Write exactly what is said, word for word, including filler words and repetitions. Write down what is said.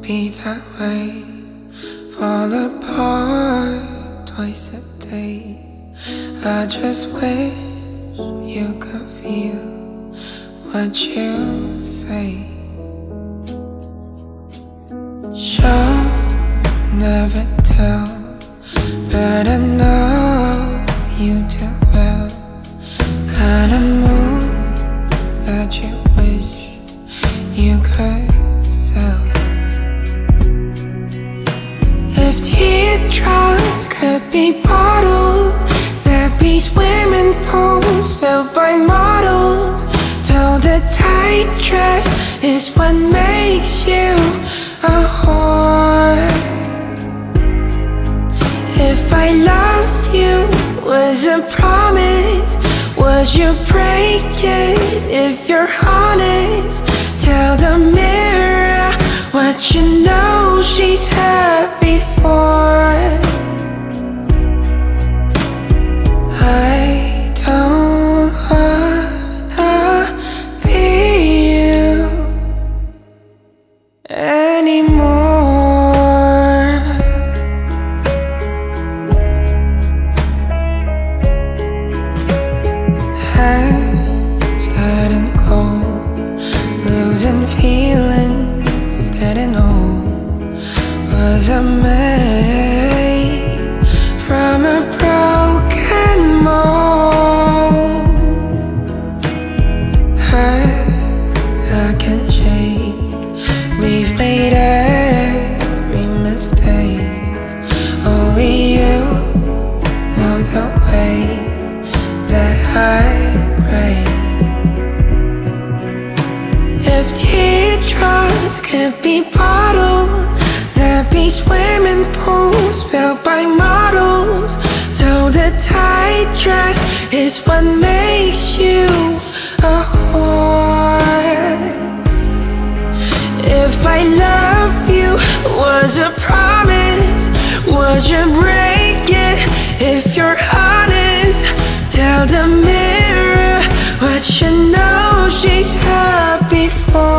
be that way. Fall apart twice a day. I just wish you could feel what you say. Show, never tell, but I know you too well. Kinda move that you wish you could sell. If teardrops could be bottles, there'd be swimming pools filled by models. Till the tight dress is what makes you a whore. If I love you was a promise, would you break it if you're honest? Tell the mirror what you know she's happy for. I don't wanna be you anymore. Hands getting cold, losing feelings, getting old. Was I made from a broken mold? I can't change. We've made every mistake. Only you know the way that I pray. If teardrops could be bottled, there'd be swimming pools filled by models. Till the tight dress is what makes you a whore. If I love you was a promise, would you break it if you're honest? Tell the mirror what you know she's happy for.